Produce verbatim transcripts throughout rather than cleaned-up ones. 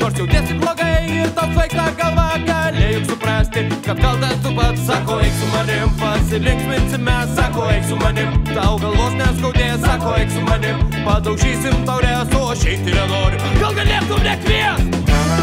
nors jau tiesi blogai ir tau svaigta galva, gali juk suprasti, kad kaltas tu pats. Sako, eik su manim, pasilinksminsime, sako, eik su manim, tau galvos neskaudės, sako, eik su manim, padaužysim taurės, o aš eiti nenoriu, gal galėtum nekviest?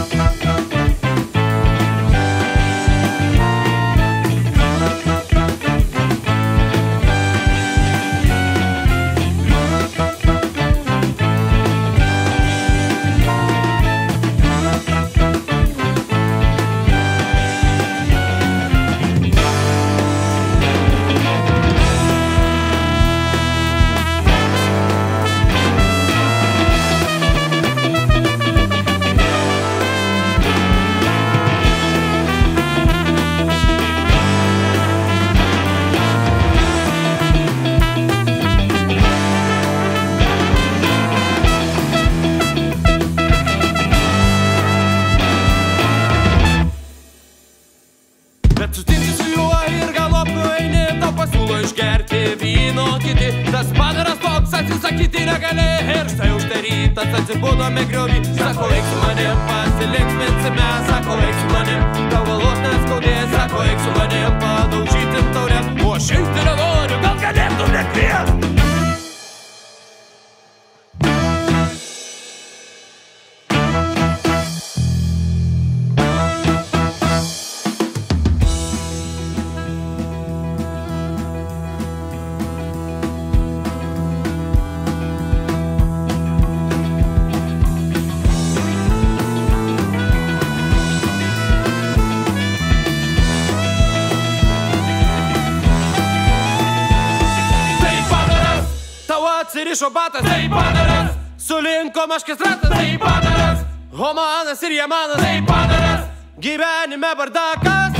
Bet sutinci su juo ir galop nueini, tau pasiūlo išgerti vyno kiti. Tas padaras toks atsisakyti negali ir štai uždarytas atsibūdome griovį. Sako, eik su manim, pasilinksminsime, sako, eik su manim, tau galvos neskaudės, sako, eik su manim, padaužytim taurės, o aš eiti nenoriu, gal galėtum nekviest? Atsirišo batas, tai padaras, sulinko maškės ratas, tai padaras, o manas ir jamanas, tai padaras, gyvenime bardakas.